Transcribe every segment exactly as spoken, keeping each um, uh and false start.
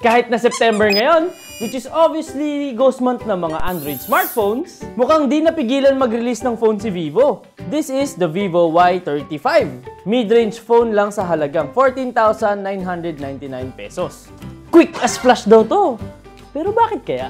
Kahit na September ngayon, which is obviously ghost month ng mga Android smartphones, mukhang di napigilan mag-release ng phone si Vivo. This is the Vivo Y thirty-five. Mid-range phone lang sa halagang fourteen thousand nine hundred ninety-nine pesos. Quick as flash daw to. Pero bakit kaya?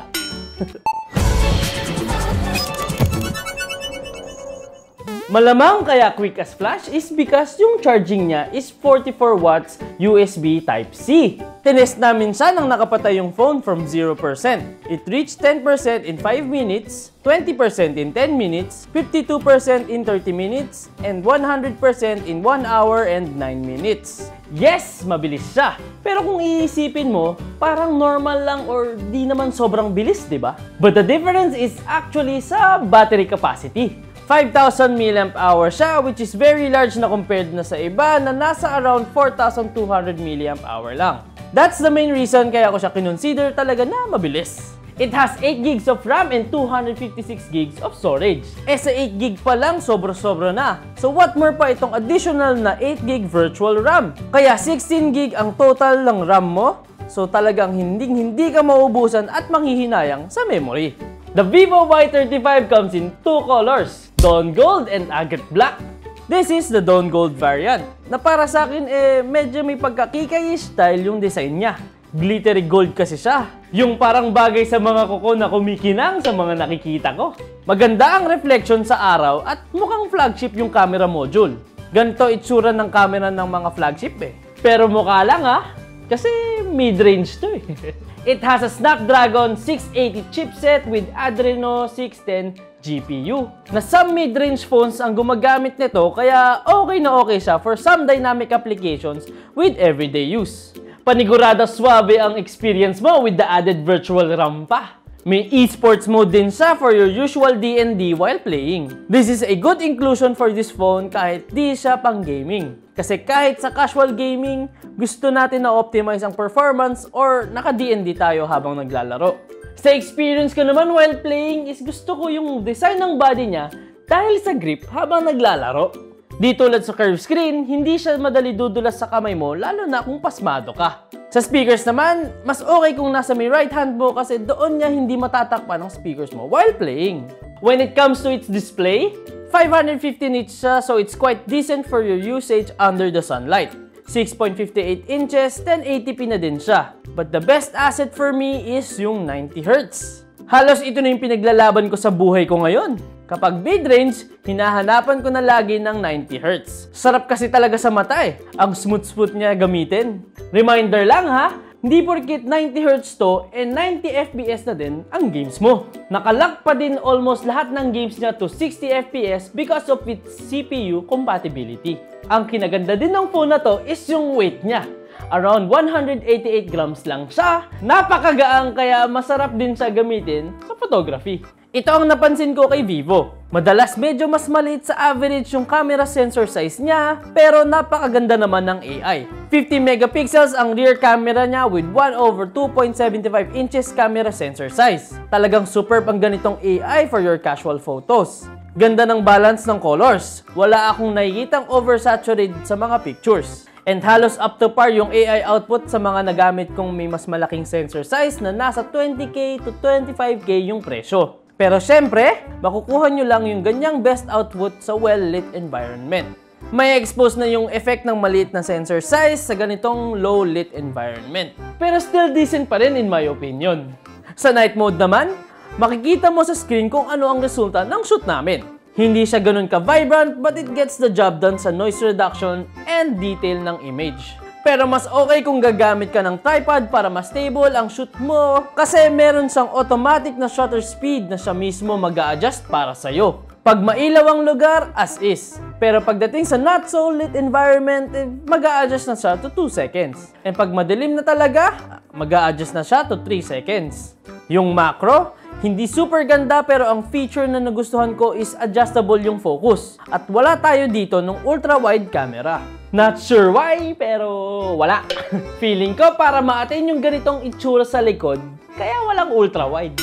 Malamang kaya quick as flash is because yung charging niya is forty-four watts U S B Type-C. Tinest namin siya nang nakapatay yung phone from zero percent. It reached ten percent in five minutes, twenty percent in ten minutes, fifty-two percent in thirty minutes, and one hundred percent in one hour and nine minutes. Yes, mabilis siya. Pero kung iisipin mo, parang normal lang or di naman sobrang bilis, di ba? But the difference is actually sa battery capacity. five thousand milliamp hour siya, which is very large na compared na sa iba na nasa around four thousand two hundred milliamp hour lang. That's the main reason kaya ko siya kinonsider talaga na mabilis. It has eight gigs of RAM and two hundred fifty-six gigs of storage. Eh sa eight gig pa lang, sobra-sobra na. So what more pa itong additional na eight gig virtual RAM? Kaya sixteen gig ang total ng RAM mo. So talagang hinding-hindi ka mauubusan at manghihinayang sa memory. The Vivo Y thirty-five comes in two colors, Dawn Gold and Agate Black. This is the Dawn Gold variant, na para sa akin eh medyo may pagka-kikay style yung design niya. Glittery gold kasi siya. Yung parang bagay sa mga kuko na kumikinang sa mga nakikita ko. Maganda ang reflection sa araw at mukhang flagship yung camera module. Ganito itsura ng camera ng mga flagship eh. Pero mukha lang ha, kasi mid-range to eh. It has a Snapdragon six eighty chipset with Adreno six ten G P U. Na some mid-range phones ang gumagamit nito kaya okay na okay siya for some dynamic applications with everyday use. Panigurado swabe ang experience mo with the added virtual RAM pa. May esports mode din siya for your usual D and D while playing. This is a good inclusion for this phone kahit di siya pang gaming. Kasi kahit sa casual gaming, gusto natin na optimize ang performance or naka-D and D tayo habang naglalaro. Sa experience ko naman while playing is gusto ko yung design ng body niya dahil sa grip habang naglalaro. Di tulad sa curved screen, hindi siya madali dudulas sa kamay mo lalo na kung pasmado ka. Sa speakers naman, mas okay kung nasa may right hand mo kasi doon niya hindi matatakpan ang speakers mo while playing. When it comes to its display, five hundred fifty nits siya so it's quite decent for your usage under the sunlight. six point five eight inches, ten eighty p na din siya. But the best asset for me is yung ninety hertz. Halos ito na yung pinaglalaban ko sa buhay ko ngayon. Kapag mid-range, hinahanapan ko na lagi ng ninety hertz. Sarap kasi talaga sa mata eh. Ang smooth-smooth niya gamitin. Reminder lang ha, hindi porkit ninety hertz to and ninety F P S na din ang games mo. Nakalock pa din almost lahat ng games niya to sixty F P S because of its C P U compatibility. Ang kinaganda din ng phone na to is yung weight niya. Around one hundred eighty-eight grams lang siya. Napakagaang kaya masarap din siya gamitin sa photography. Ito ang napansin ko kay Vivo. Madalas medyo mas maliit sa average yung camera sensor size niya, pero napakaganda naman ng A I. fifty megapixels ang rear camera niya with one over two point seven five inches camera sensor size. Talagang superb ang ganitong A I for your casual photos. Ganda ng balance ng colors. Wala akong nakikitang oversaturated sa mga pictures. And halos up to par yung A I output sa mga nagamit kong may mas malaking sensor size na nasa twenty K to twenty-five K yung presyo. Pero syempre, makukuha nyo lang yung ganyang best output sa well-lit environment. May expose na yung effect ng maliit na sensor size sa ganitong low-lit environment. Pero still decent pa rin in my opinion. Sa night mode naman, makikita mo sa screen kung ano ang resulta ng shoot namin. Hindi siya ganun ka-vibrant but it gets the job done sa noise reduction and detail ng image. Pero mas okay kung gagamit ka ng tripod para mas stable ang shoot mo kasi meron siyang automatic na shutter speed na siya mismo mag-a-adjust para sa'yo. Pag mailaw ang lugar, as is. Pero pagdating sa not so lit environment, eh, mag-a-adjust na siya to two seconds. And pag madilim na talaga, mag-a-adjust na siya to three seconds. Yung macro, hindi super ganda pero ang feature na nagustuhan ko is adjustable yung focus. At wala tayo dito ng ultra-wide camera. Not sure why, pero wala. Feeling ko para ma-attain yung ganitong itsura sa likod, kaya walang ultra-wide.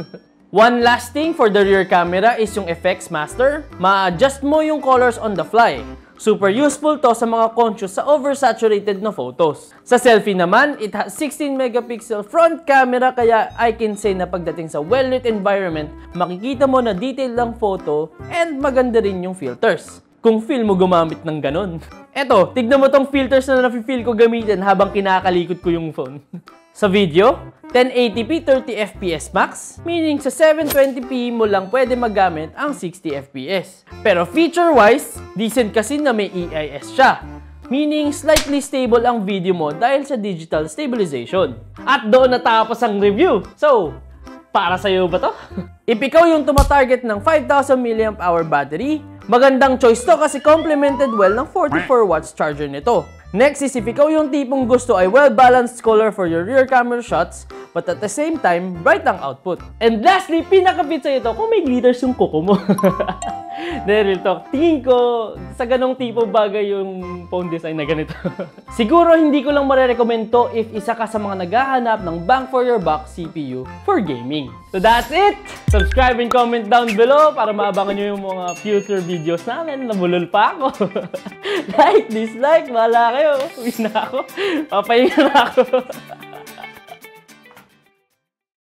One last thing for the rear camera is yung Effects Master. Ma-adjust mo yung colors on the fly. Super useful to sa mga conscious sa oversaturated na photos. Sa selfie naman, it has sixteen megapixel front camera kaya I can say na pagdating sa well-lit environment, makikita mo na detailed lang photo and maganda rin yung filters. Kung feel mo gumamit ng ganon. Eto, tignan mo tong filters na nafe-feel ko gamitin habang kinakalikot ko yung phone. Sa video, ten eighty p thirty F P S max, meaning sa seven twenty p mo lang pwede magamit ang sixty F P S. Pero feature-wise, decent kasi na may E I S siya. Meaning, slightly stable ang video mo dahil sa digital stabilization. At doon natapos ang review. So, para sa'yo ba to? If ikaw yung tumatarget ng five thousand milliamp hour battery, magandang choice to kasi complemented well ng forty-four watts charger nito. Next is if ikaw yung tipong gusto ay well-balanced color for your rear camera shots, but at the same time, bright ang output. And lastly, pinakapit sa ito kung may glitters yung kuko mo. Real talk, tingin ko sa ganong tipo bagay yung phone design na ganito. Siguro hindi ko lang marerecommend to if isa ka sa mga naghahanap ng bang for your buck C P U for gaming. So that's it! Subscribe and comment down below para maabangan nyo yung mga future videos namin. Nabulol pa ako. Like, dislike, bahala kayo. Uwi na ako. Papahinga na ako.